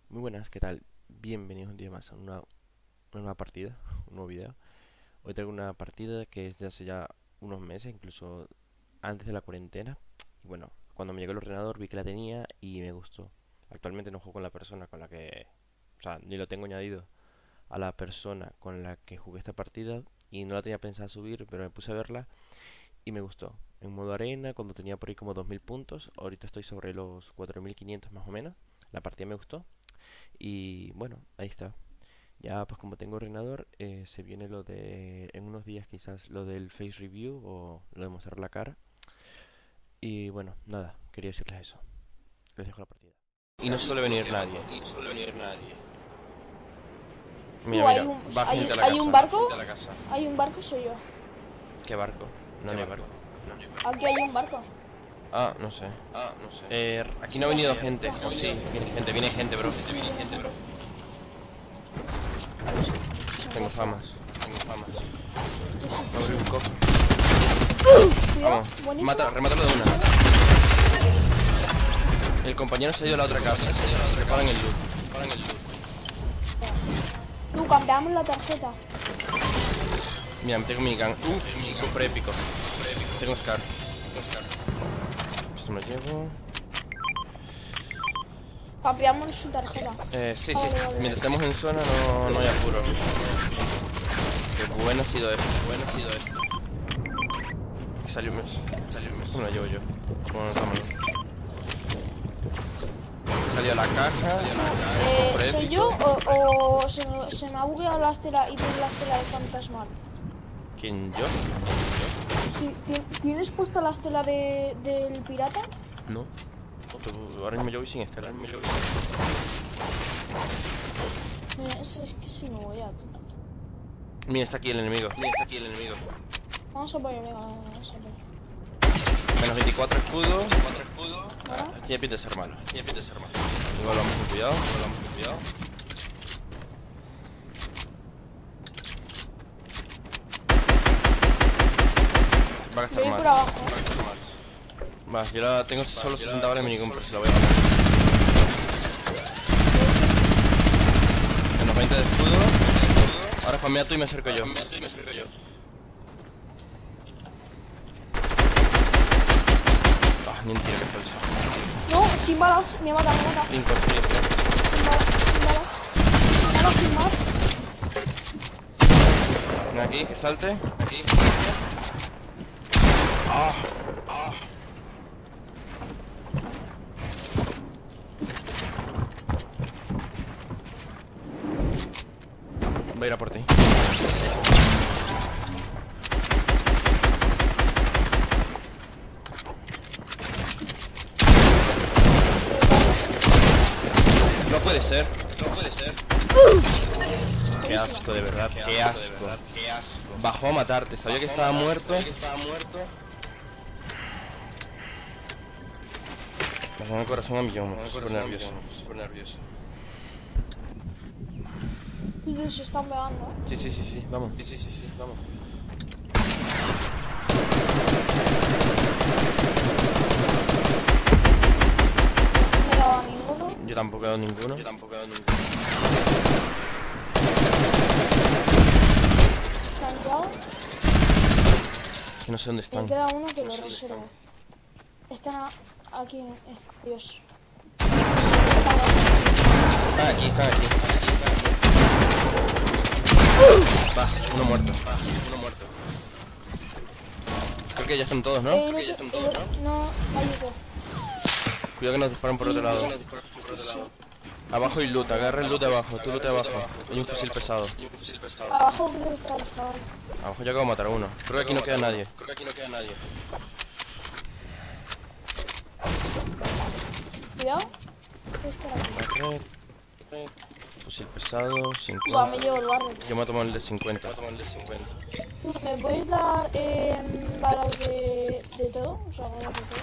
Muy buenas, ¿qué tal? Bienvenidos un día más a una nueva partida, un nuevo video. Hoy traigo una partida que es de hace ya unos meses, incluso antes de la cuarentena. Y bueno, cuando me llegó el ordenador vi que la tenía y me gustó. Actualmente no juego con la persona con la que... O sea, ni lo tengo añadido a la persona con la que jugué esta partida. Y no la tenía pensada subir, pero me puse a verla y me gustó. En modo arena, cuando tenía por ahí como 2000 puntos. Ahorita estoy sobre los 4500 más o menos. La partida me gustó. Y bueno, ahí está. Ya pues como tengo ordenador, se viene lo de, en unos días quizás, lo del face review o lo de mostrar la cara. Y bueno, nada, quería decirles eso. Les dejo la partida. Y no suele venir nadie. Mira, Hay mira, un, va hay, gente a la hay un casa. barco. Hay un barco, soy yo. ¿Qué barco? No, no hay barco. Aquí hay un barco. Ah, no sé. Aquí no ha Sí, venido gente. O sí, viene gente, bro. sí, Tengo famas. Esto sí, Abrí un cofre. Cuidado, Vamos, buenísimo. remátalo de una. El compañero se ha ido a la otra casa. Preparan el loot. Tú, cambiamos la tarjeta. Mira, me tengo minigun. Cofre épico. Tengo Scar. Esto me lo llevo. Cambiamos su tarjeta. Sí. Vale. Mientras estemos en zona no hay apuro. Qué bueno ha sido esto. Salió un mes. Esto me lo llevo yo. Bueno, dámelo. Salió a la caja. Cofre ¿Soy épico. yo o se me ha bugueado la estela y tiene la estela de fantasmal? ¿Quién, yo? Sí, ¿tienes puesta la estela del pirata? No. Ahora mismo yo voy sin estela. Es que se me buguea, tú. Mira, está aquí el enemigo. Vamos a apoyar, venga, vamos a apoyar. Menos 24 escudos. ¿Vale? Aquí ya pinta de ser malo. Igual vamos con cuidado. Va a gastar Voy más. por abajo. Va, yo ahora tengo solo 60 balas de minigum, pero se la voy a ganar. Menos 20 de escudo. Ahora spamea tú y me acerco yo. Ah, ni un tiro, que falso. No, sin balas, me mata. 5, Sin balas, sin más. ven aquí, que salte. Ah. Voy a ir a por ti. No puede ser. Qué asco, de verdad, qué asco. Bajó a matarte, sabía que estaba muerto. Me da el corazón a millón, súper nervioso. Y se están pegando, ¿eh? Sí, vamos. No me daba ninguno. Yo tampoco he dado ninguno. Planteado. Que no sé dónde Me están. queda uno que lo reservo. Están aquí, Dios. Están aquí. Va, uno muerto. Creo que ya están todos, ¿no? No, hay otro. Cuidado que nos disparan por otro lado. Abajo hay loot, agarra el loot de abajo, tú loot de abajo. Hay un fusil pesado. Abajo creo que está el chaval. Abajo ya acabo de matar a uno. Creo que aquí no queda nadie. Cuidado. Puede estar aquí. Barret. Fusil pesado, Va, 50. me llevo el barrio. Yo me tomo el de 50. ¿Me puedes dar balas de todo? O sea, balas de todo.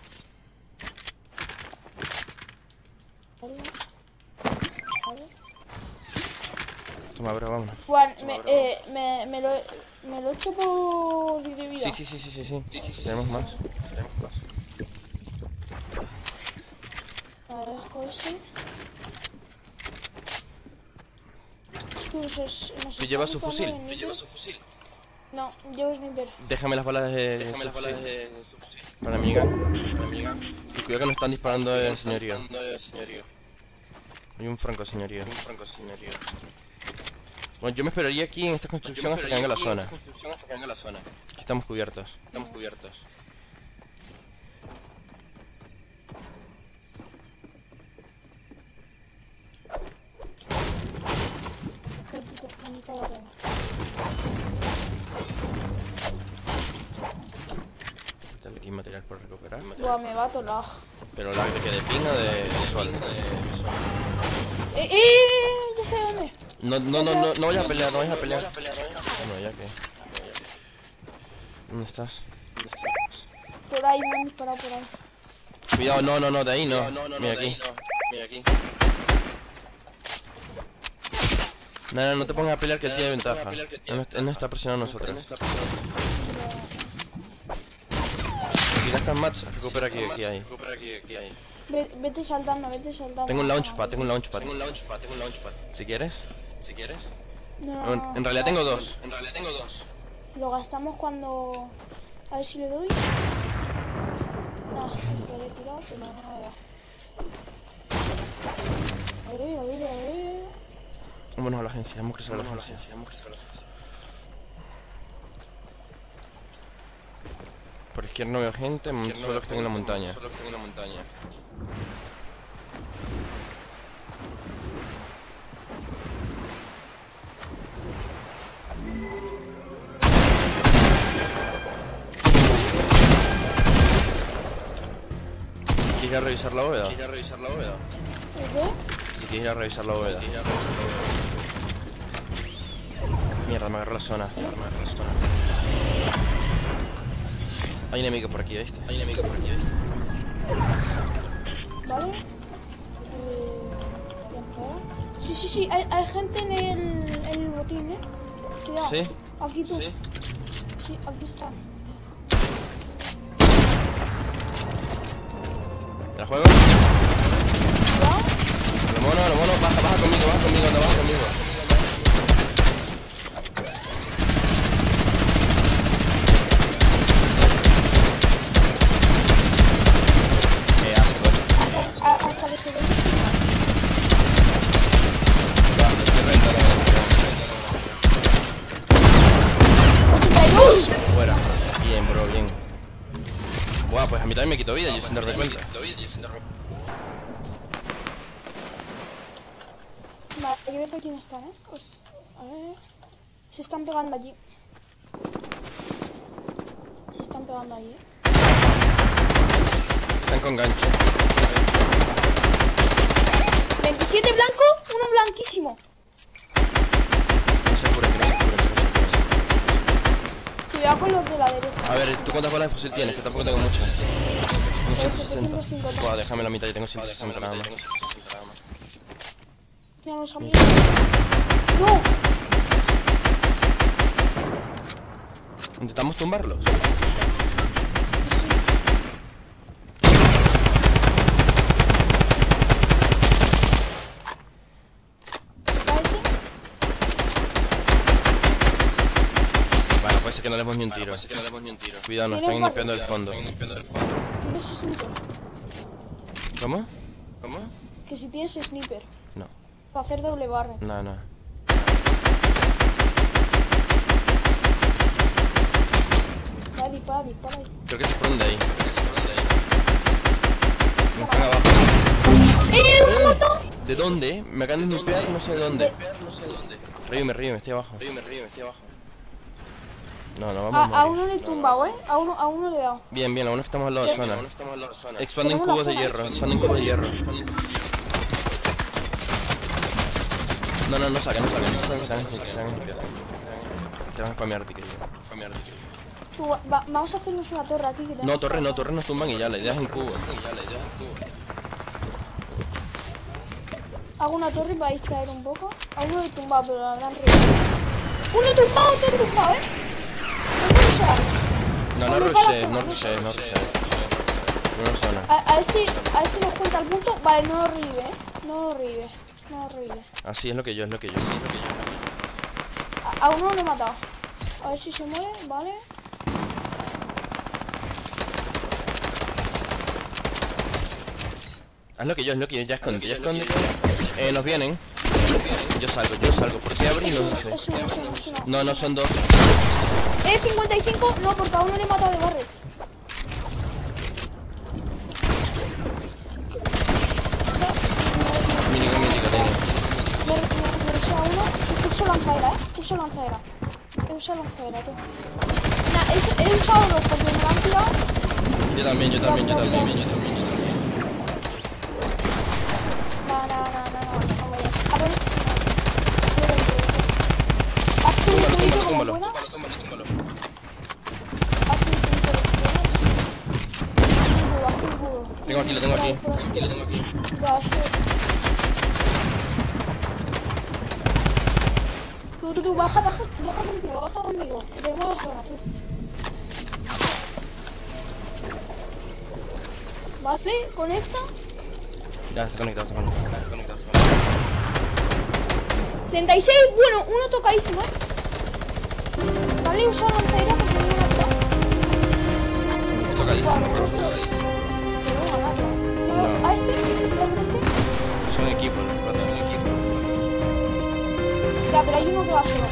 Vale. Toma, bro, vámonos. Juan, me lo echo por de vida. Sí. Tenemos más. A ver, dejo ese. no sé, ¿Tú llevas su ¿cuándo fusil? en sniper? No, llevo sniper. Déjame las balas de su fusil. Para mi gun. Y cuidado que nos están disparando el señorío. Hay un franco señorío. Bueno, yo me esperaría aquí en esta construcción hasta que venga la zona. Aquí estamos cubiertos. Aquí hay material por recuperar. Buah, me va a tolar. Pero la de que de ping o de visual. Ya sé dónde. No vayas a pelear, Bueno, ya que. ¿Dónde estás? Por ahí, me han disparado por ahí. Cuidado, no, de ahí no. Mira aquí. No te pongas a pelear que él tiene ventaja. Él no está presionando a nosotros. Si gastas match, recupera aquí hay. Vete saltando. Tengo un launchpad. Si quieres. No, En realidad tengo dos. lo gastamos cuando... A ver si le doy. No, me suele tirar, pero no me da. A ver. Vámonos a la agencia, hemos crecido a la agencia. Por izquierda no veo gente, solo que están en la montaña. ¿Quieres ir a revisar la bóveda? ¿El qué? Si quieres ir a revisar la bóveda. Mierda, me agarró la zona. Hay enemigos por aquí, ¿viste? ¿Vale? ¿Bien fuera? Sí, hay gente en el botín, ¿eh? Cuidado. ¿Sí? Aquí tú. Sí, aquí está. ¿Me la juego? Cuidado. Lo mono, baja conmigo, anda, baja conmigo. Qué asco. Hasta que se ve. Va, estoy reventando. 82. Fuera. Bien, bro, bien. Buah, pues a mí también me quito vida, yo sin darme cuenta. Vale, hay que ver por quién están, ¿eh? Pues, a ver... Se están pegando allí. ¿eh? Están con gancho. 27 blanco, uno blanquísimo. No se curen. Cuidado con los de la derecha. A ver, ¿tú cuántas balas de fusil tienes? Que tampoco tengo muchas. Tengo 160. 750. Buah, déjame la mitad, yo tengo 160 nada más. Mira los amigos. ¡No! Intentamos tumbarlos. ¿Está ese? Bueno, puede ser que no le demos ni un tiro. Cuidado, nos están limpiando el fondo. ¿Tienes sniper? ¿Cómo? Que si tienes sniper. No, Para hacer doble barra. no. Va, dispara ahí. Creo que se fueron de ahí. No están abajo. ¡Un moto! ¿De dónde? Me acaban de limpiar y no sé de dónde. Ríeme, estoy abajo. No, vamos a A morir. uno le he tumbado, ¿eh? A uno le he dado. Bien, a uno que estamos al lado de zona. Expanden Tenemos cubos la de zona. hierro, No saquen. Te van a spamear tickets. Tú, vamos a hacernos una torre aquí. Que No, tenemos torre nos tumban y ya, la idea es en cubo. Hago una torre para distraer un poco. A uno le he tumbado, pero la gran río. ¡Uno tumbado, otro tumbado, eh! No rushes. Una zona. A ver si nos cuenta el punto. Vale, no lo revive, eh. No horrible, no horrible. Así es lo que yo, es lo que yo, sí, es lo que yo. A uno lo he matado. A ver si se mueve, vale. Haz lo que yo, es lo que yo, ya esconde, ya esconde. Nos vienen. Yo salgo. ¿Por qué abrí? No sé. Es uno. No, no son dos. 55, no, porque a uno le he matado de Barret. Mítico, tengo. Me ruseo a uno. Uso lanzadera, uso lanzadera. He usado lanzadera, tú. Nah, he usado dos porque me lo han tirado. Yo también. No, no vayas. A ver. Haz tu ruido como Túmbalo. puedas. Haz tu ruido como puedas. Haz un cubo. Lo tengo aquí. Ya, es que... Tú, baja conmigo. Tengo la zona, tú. Vale, conecta. Ya, está conectado. 36, bueno, uno tocadísimo, Vale, usa lanzadera porque no me ha tirado. Tocadísimo. No. ¿A este? ¿A este? Son equipos, los cuatro son equipos. Ya, pero hay uno que va solo.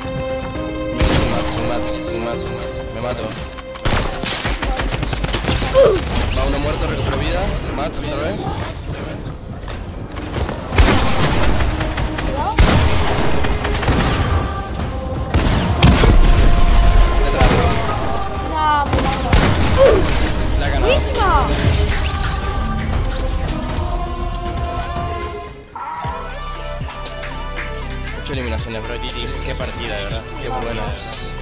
Son más. Me mato. Vale, Va uno muerto, recupero vida. Mato otra vez. cuidado. Detrás. Nah, me mata. La he ganado. ¡Buenísima! Eliminaciones, bro, GG. Qué partida, de verdad. Qué buena.